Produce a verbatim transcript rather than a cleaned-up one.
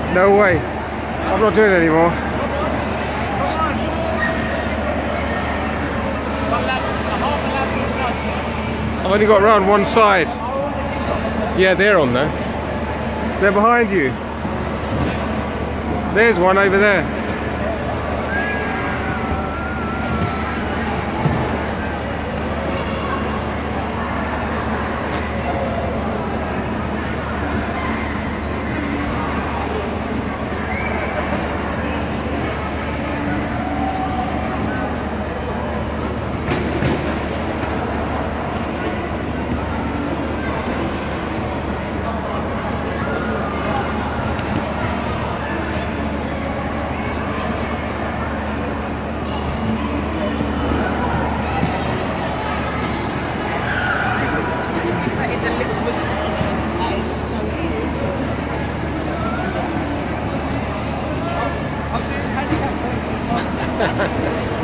No way. I'm not doing it anymore. I've only got around one side. Yeah, they're on there. They're behind you. There's one over there. It's a little bush. That is so weird. I'll do handicap services.